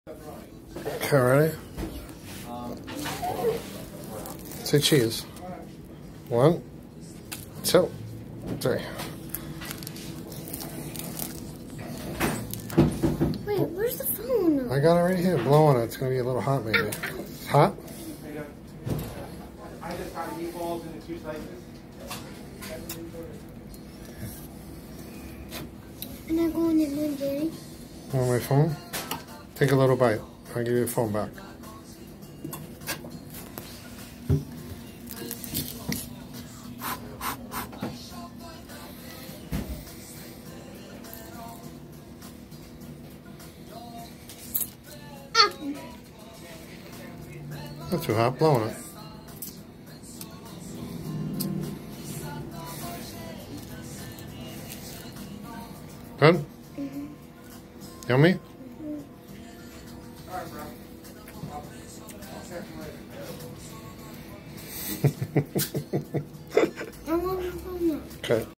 Okay, ready? Say cheese. 1, 2, 3. Wait, where's the phone? I got it right here. Blow on it. It's going to be a little hot, maybe. It's hot? I just got meatballs in the 2 slices. And I'm going in one, Daddy. Want my phone? Take a little bite. I'll give you the phone back. Not too hot. Blow on it. Good? Mm-hmm. Yummy? Alright, bro. I'll catch you later. I want my phone now. Okay.